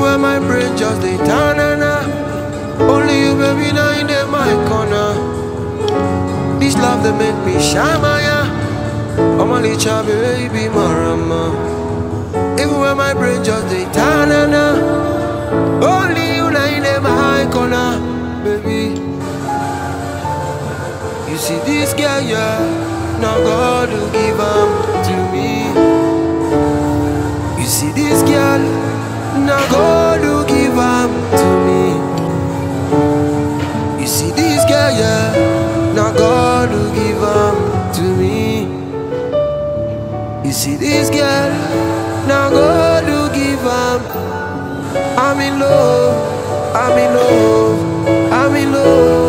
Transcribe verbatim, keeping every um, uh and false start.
Everywhere my brain just they turn and only you, baby, now in the my corner. This love that make me shine, yeah. I'm a little baby, marama. Everywhere my brain just they turn and only you, now in the my corner, baby. You see this girl, yeah. Now God will give her to me. You see this girl, now God will give her to me. You see this girl, yeah. Now God will give her to me. You see this girl, now God will give her. I'm in love, I'm in love, I'm in love.